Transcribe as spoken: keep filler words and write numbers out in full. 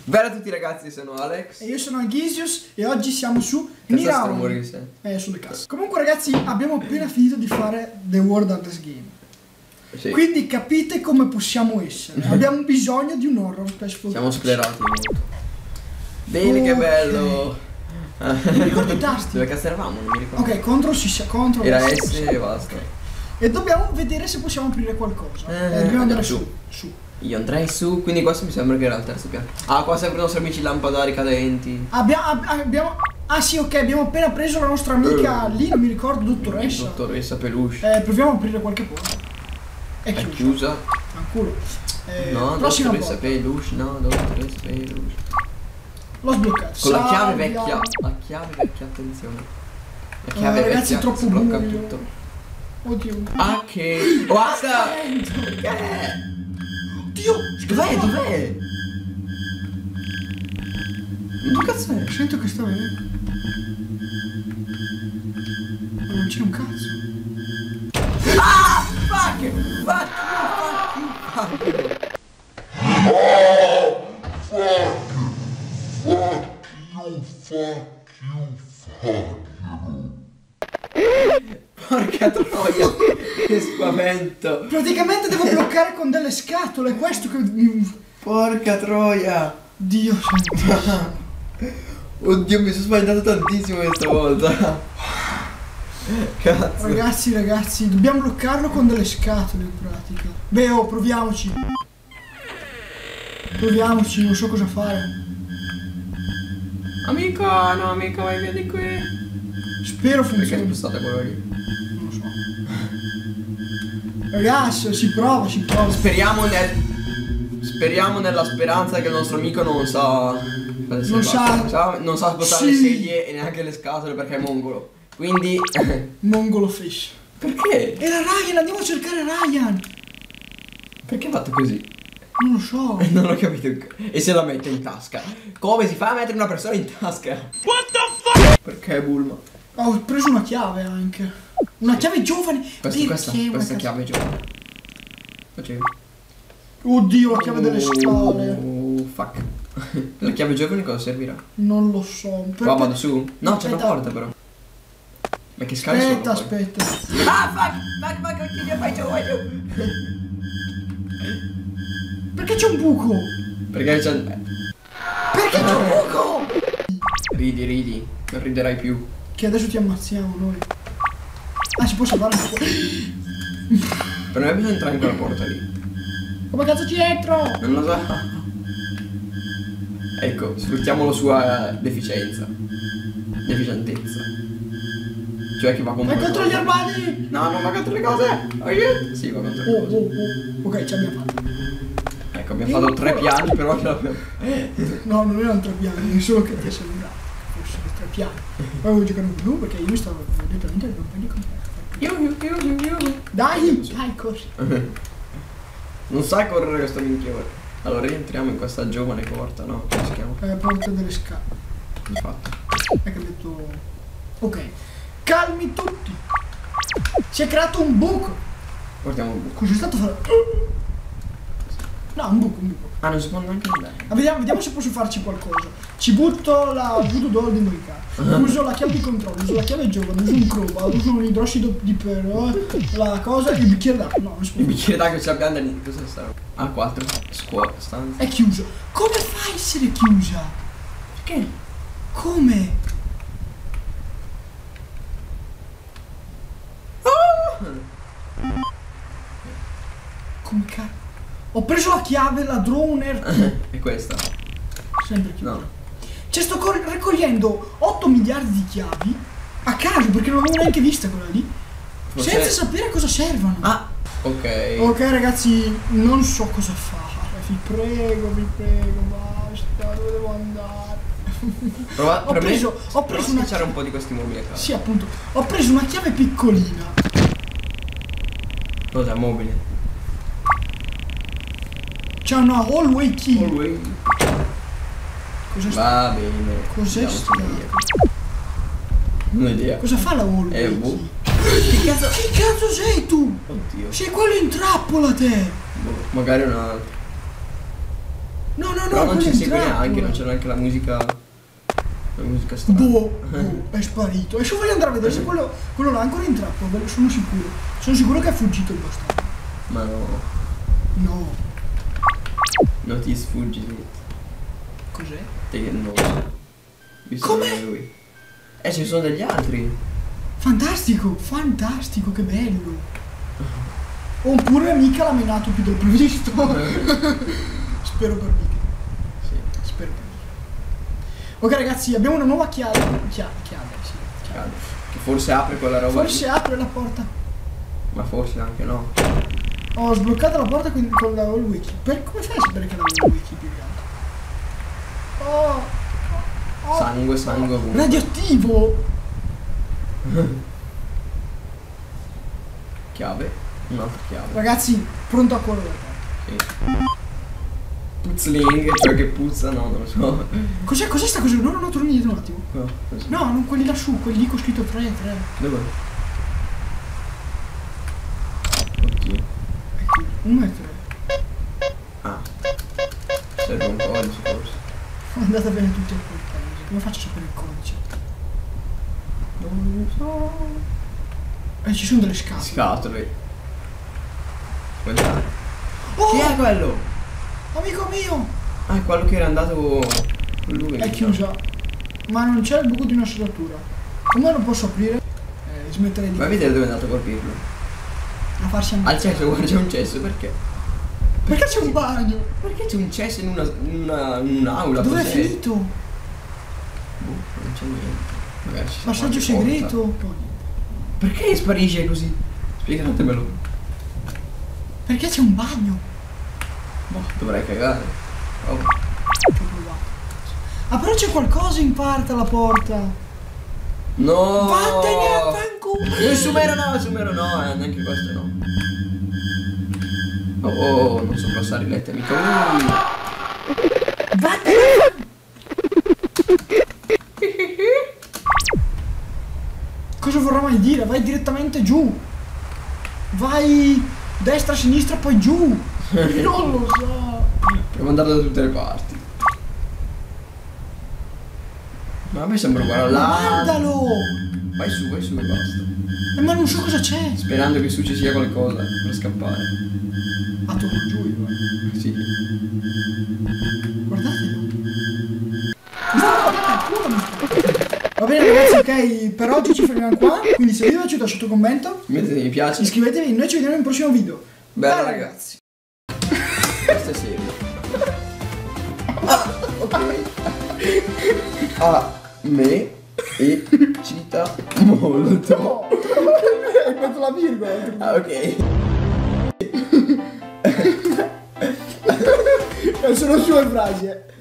Bella a tutti ragazzi, sono Alex. E io sono Aghisius e oggi siamo su Mirao. Eh, sulle casse. Comunque ragazzi, abbiamo appena finito di fare The World Atlas Game. Sì. Quindi capite come possiamo essere. Abbiamo bisogno di un horror per sfruttare. Siamo sclerati molto. Bene, okay. Che bello. Mi ricordo i tasti. Dove cazzo eravamo? Non mi ricordo. Ok, contro si sa, contro. Era S e basta. Okay. E dobbiamo vedere se possiamo aprire qualcosa. Eh, eh, dobbiamo andare su. su. Su. Io andrei su, quindi questo mi sembra che era il terzo piano. Ah, qua sempre i nostri amici lampadari cadenti. Abbiamo, ab abbiamo. Ah sì, ok, abbiamo appena preso la nostra amica uh. lì, non mi ricordo, dottoressa. Dottoressa Peluche. Eh, proviamo a aprire qualche porta. È chiusa. È chiusa. Fanculo. Eh, no, dottoressa Peluche, no, dottoressa Peluche. L'ho sbloccato. Con la chiave vecchia. La chiave vecchia, attenzione. La chiave uh, ragazzi, vecchia è troppo sblocca buio. tutto. Oddio. Ah, che. Basta! Perché? Oddio! Dov'è? Dov'è? Dove cazzo è? Sento che sta venendo. Ma non c'è un cazzo. Ah! Fuck! Fuck! Fuck! Fuck! Oh! Fuck! Fuck you! Fuck you! Fuck you! Porca troia! Che spavento! Praticamente devo bloccare con delle scatole, questo che... Porca troia! Dio santo! Oddio, mi sono spaventato tantissimo questa volta! Cazzo! Ragazzi, ragazzi, dobbiamo bloccarlo con delle scatole in pratica. Beh, oh, proviamoci! Proviamoci, non so cosa fare. Amico, no amico, vai via di qui! Spero funzioni. Perché è spostato quello lì? Non lo so. Ragazzi, si prova, si prova. Speriamo nel... Speriamo nella speranza che il nostro amico non sa... Non sa... sa... Non sa spostare sì. le sedie e neanche le scatole perché è mongolo. Quindi... Mongolo fish. Perché? Era Ryan, andiamo a cercare Ryan. Perché ha fatto così? Non lo so. Non ho capito. E se la mette in tasca? Come si fa a mettere una persona in tasca? What the fuck? Perché Bulma? Ho preso una chiave anche. Una chiave giovane. Questa, questa, questa chiave giovane. Facevi. Oddio, la chiave delle scale. Oh, fuck. La chiave giovane cosa servirà? Non lo so. Qua vado su? No, c'è una porta però. Ma che scale sono? Aspetta, aspetta. Ah, fuck! Fuck, fuck, fuck, vai giù, vai giù. Perché c'è un buco? Perché c'è... Perché c'è un buco? Ridi, ridi. Non riderai più. Che adesso ti ammazziamo noi. Ah, si può salvare un po'. Per me bisogna entrare in quella porta lì. Come cazzo ci entro? Non lo so. Ecco, sfruttiamo la sua deficienza. Deficientezza. Cioè che va contro... Vai contro gli armadi! No, non va contro le cose! Oh, yeah. Sì, va contro le Oh, cose. oh, oh. Ok, ci abbiamo fatto. Ecco, abbiamo fatto tre piani, però che l'abbiamo... No, non erano tre piani, solo che ti è sembrato. Fossero tre piani. Poi avevo giocato più perché io mi stavo direttamente al campo di contatto. Io, io, io, io, io. Dai, dai, corri. Non sa correre questo minchione. Allora rientriamo in questa giovane porta, no? Come si chiama? Eh, porta delle scale. Infatti. È che ha detto... Ok. Calmi tutti. Si è creato un buco. Portiamo un buco. Cos'è stato fatto? No, un buco, un buco. Ah, non si può neanche andare. Ah, vediamo, vediamo se posso farci qualcosa. Ci butto la voodoo doll di Moicano. Uso la chiave di controllo, uso la chiave giovane, uso un crowbar, uso un idrossido di pero, la cosa e il bicchiere d'acqua. No, non si può. Il bicchiere d'acqua ce l'abbiamo da lì. Cosa sta? Ah, quattro. Scuola, stanza. È chiuso. Come fa a essere chiusa? Perché? Come? Come cazzo? Ho preso la chiave, la droner. E questa? Sempre chiusa. No. Cioè sto raccogliendo otto miliardi di chiavi a caso perché non l'avevo neanche vista quella lì. Forse... senza sapere cosa servono. Ah, ok. Ok ragazzi, non so cosa fare. Vi prego, vi prego, basta, dove devo andare? Prova, ho preso, me, ho preso una chiave un po' di questi mobili a casa. Sì, appunto. Ho preso una chiave piccolina. Cos'è? Mobile? C'è una hallway key. Hallway. Cos'è Va bene. Cos'è sta? Non ho idea. Cosa fa la hallway Eh, key? boh. Che cazzo? Che cazzo sei tu? Oddio. Sei quello in trappola te. Boh, magari una... No, no, no, Però non ci quello è segue il neanche, trappola. non c'è neanche la musica. La musica strana. Boh, boh, è sparito. Adesso voglio andare a vedere se quello, quello là è ancora in trappola, ve lo sono sicuro. Sono sicuro che è fuggito il bastardo. Ma no, No. non ti sfuggi. Cos'è? Te che no. Visto Come? che è lui. Eh, ci sono degli altri. Fantastico, fantastico, che bello. Oppure mica l'ha menato più del previsto. Spero per mica. Sì. Spero per mica. Ok ragazzi, abbiamo una nuova chiave. Chiave, chiave, sì. Chiave. Che forse apre quella roba. Forse lì. apre la porta. Ma forse anche no. Ho sbloccato la porta con, con la il wiki. Per, come fai a sapere che la il wiki più che altro? Oh, oh, Sangue, sangue ovunque. radioattivo! Chiave. Un'altra chiave. Ragazzi, pronto a quello. Sì. Puzzling, cioè che puzza, no, non lo so. Cos'è, cos'è sta cosa? No, no, no, torni indietro un attimo. No, così. No, non quelli lassù, quelli lì con scritto tre, tre. Dove? Oddio. Ecco, uno e tre. Ah. Serve un codice forse. Andate bene tutti a quel paese. Come faccio a sapere il codice? Non lo so. Eh, ci sono delle scatole. Scatole. Guardate. Oh! Chi è quello? Amico mio! Ah, è quello che era andato con lui. È chiusa. Ma non c'è il buco di una serratura. Come lo posso aprire? Eh, smetterei di... Vai a vedere dove è andato a colpirlo. A farsi andare. Al cesso, guarda, c'è un cesso, perché? Perché c'è un bagno? Perché c'è un cesso in una. in una. in un'aula? Dove è cos'è? finito? Boh, non c'è niente. Magari ci sta Passaggio qualche porta. segreto? Poi. Perché sparisce così? Spiegatemelo. Perché c'è un bagno? Boh, dovrei cagare. Oh. Ci ho provato. Ah, però c'è qualcosa in parte alla porta. No! Vattene a fanculo! Il sumero no, il sumero no, eh, neanche questo no. Oh, oh, oh, non so passare i letti, amico. Uh. Vattene! Cosa vorrà mai dire? Vai direttamente giù. Vai destra, sinistra, poi giù. Non lo so. Devo andare da tutte le parti. Ma a me sembra guardare là. Guardalo! Vai su, vai su e basta. Eh, ma non so cosa c'è. Sperando che su ci sia qualcosa per scappare. Ah, torno giù io. eh. Sì. Guardatelo. Va bene ragazzi, ok, per oggi ci fermiamo qua. Quindi se vi è piaciuto lasciate un commento, Mettete mi piace. iscrivetevi, noi ci vediamo in un prossimo video. Bella Ciao, ragazzi. Questa è seria. Ah, ok. A me e cita molto. No, hai fatto la virgola. Ah, ok. Sono sue frasi.